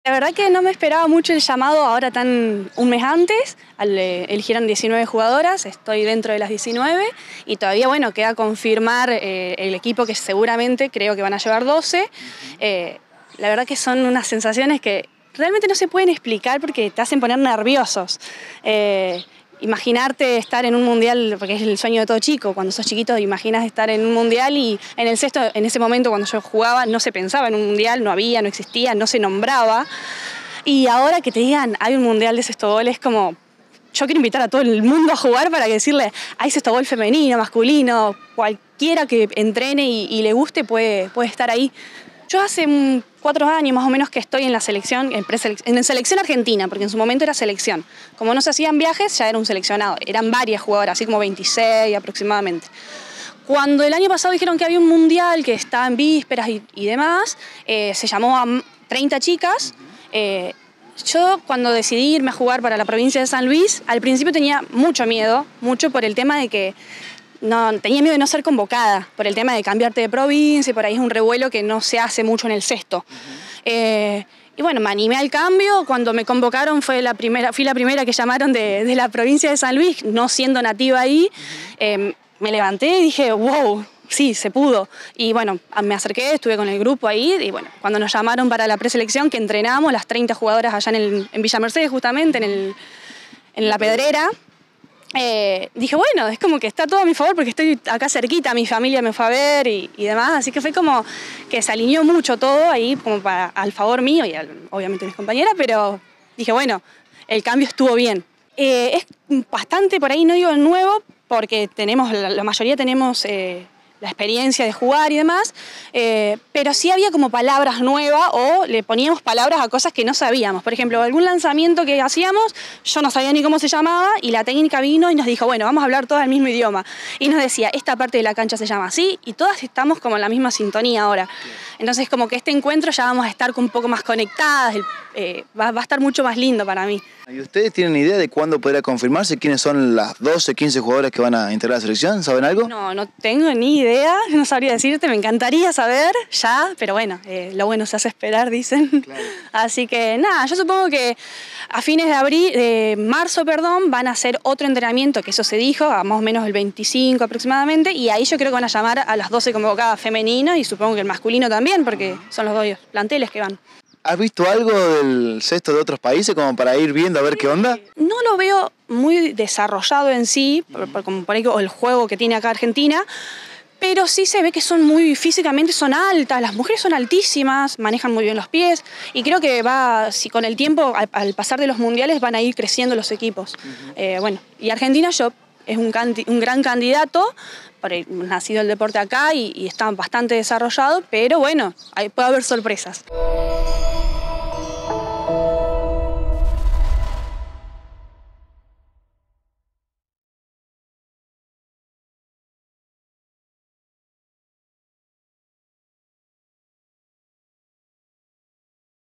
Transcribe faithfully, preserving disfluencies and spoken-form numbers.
La verdad que no me esperaba mucho el llamado ahora tan un mes antes, al, eh, eligieron diecinueve jugadoras, estoy dentro de las diecinueve y todavía bueno, queda confirmar eh, el equipo que seguramente creo que van a llevar doce. Eh, la verdad que son unas sensaciones que realmente no se pueden explicar porque te hacen poner nerviosos. Eh, Imaginarte estar en un mundial, porque es el sueño de todo chico, cuando sos chiquito imaginas estar en un mundial y en el sexto, en ese momento cuando yo jugaba no se pensaba en un mundial, no había, no existía, no se nombraba. Y ahora que te digan hay un mundial de sexto es como, yo quiero invitar a todo el mundo a jugar para decirle, hay sexto femenino, masculino, cualquiera que entrene y, y le guste puede, puede estar ahí. Yo hace cuatro años más o menos que estoy en la selección, en, en selección argentina, porque en su momento era selección. Como no se hacían viajes, ya era un seleccionado. Eran varias jugadoras, así como veintiséis aproximadamente. Cuando el año pasado dijeron que había un mundial, que estaba en vísperas y, y demás, eh, se llamó a treinta chicas. Eh, yo cuando decidí irme a jugar para la provincia de San Luis, al principio tenía mucho miedo, mucho por el tema de que No, tenía miedo de no ser convocada, por el tema de cambiarte de provincia, y por ahí es un revuelo que no se hace mucho en el cesto. Uh-huh. eh, y bueno, me animé al cambio, cuando me convocaron fue la primera, fui la primera que llamaron de, de la provincia de San Luis, no siendo nativa ahí. Uh-huh. eh, me levanté y dije, wow, sí, se pudo. Y bueno, me acerqué, estuve con el grupo ahí, y bueno, cuando nos llamaron para la preselección, que entrenamos las treinta jugadoras allá en, el, en Villa Mercedes, justamente, en, el, en La Pedrera, Eh, dije, bueno, es como que está todo a mi favor porque estoy acá cerquita, mi familia me fue a ver y, y demás, así que fue como que se alineó mucho todo ahí como para, al favor mío y al, obviamente mis compañeras, pero dije, bueno, el cambio estuvo bien. Eh, es bastante, por ahí no digo nuevo, porque tenemos, la, la mayoría tenemos eh, la experiencia de jugar y demás, eh, pero sí había como palabras nuevas o le poníamos palabras a cosas que no sabíamos. Por ejemplo, algún lanzamiento que hacíamos, yo no sabía ni cómo se llamaba y la técnica vino y nos dijo, bueno, vamos a hablar todas el mismo idioma. Y nos decía, esta parte de la cancha se llama así y todas estamos como en la misma sintonía ahora. Entonces como que este encuentro ya vamos a estar un poco más conectadas, eh, va, va a estar mucho más lindo para mí. ¿Y ustedes tienen idea de cuándo podrá confirmarse quiénes son las doce, quince jugadoras que van a integrar la selección? ¿Saben algo? No, no tengo ni idea, no sabría decirte, me encantaría saber ya, pero bueno, eh, lo bueno se hace esperar, dicen. Claro. Así que nada, yo supongo que a fines de abril, de marzo, perdón, van a hacer otro entrenamiento, que eso se dijo, a más o menos el veinticinco aproximadamente, y ahí yo creo que van a llamar a las doce convocadas femeninas y supongo que el masculino también, porque son los dos planteles que van. ¿Has visto algo del cesto de otros países como para ir viendo a ver qué onda? No lo veo muy desarrollado en sí, por, por, como por ahí el juego que tiene acá Argentina, pero sí se ve que son muy, físicamente son altas, las mujeres son altísimas, manejan muy bien los pies y creo que va, si con el tiempo, al, al pasar de los mundiales van a ir creciendo los equipos. Uh-huh. eh, bueno, y Argentina yo es un, canti, un gran candidato, por el, nacido el deporte acá y, y está bastante desarrollado, pero bueno, ahí puede haber sorpresas.